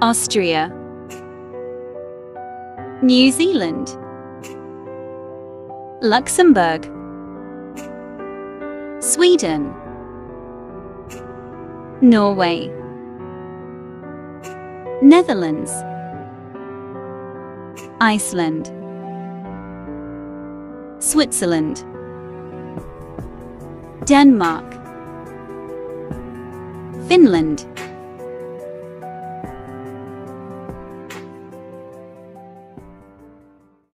Austria, New Zealand, Luxembourg, Sweden, Norway, Netherlands, Iceland, Switzerland, Denmark, Finland,